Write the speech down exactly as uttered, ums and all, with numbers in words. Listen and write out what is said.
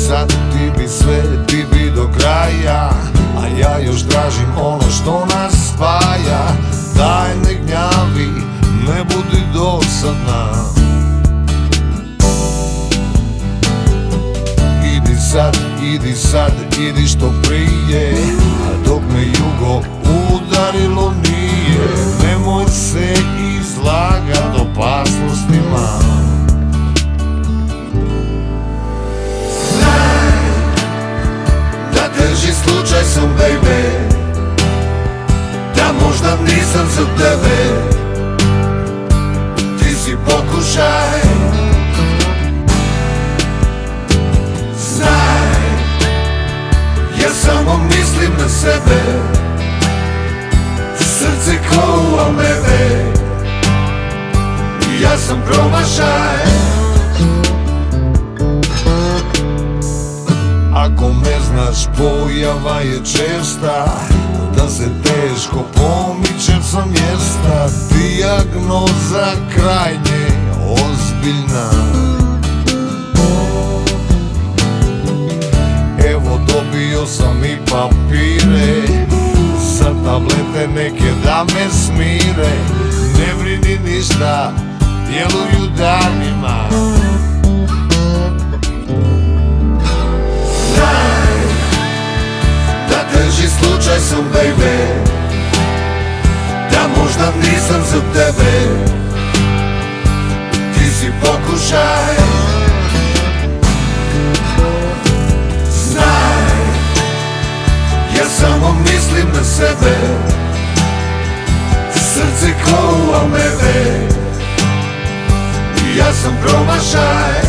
sad, ti bi sve, ti bi do kraja, a ja još tražim ono što nas spaja. Daj ne gnjavi, ne budi dosadna. Idi sad, idi sad, idi što prije, a dok me jugo udarilo nije. Nemoj se izlagat opasnostima. Znaj da teži slučaj sam, baby, da možda nisam za tebe. Ti si pokušaj. Znaj, ja samo mislim na sebe, srce ko u amebe, ja sam promašaj. Ako me znaš, pojava je česta, da se teško pomičem sa mjesta. Dijagnoza krajnje ozbiljna. Evo dobio sam i papire, za tablete neke da me smire. Ne brini ništa, djeluju danima. Znaj da teži slučaj sam, baby, da možda nisam za tebe. Ti si pokušaj. Znaj, ja samo mislim na sebe, srce ko u amebe, ja sam promašaj.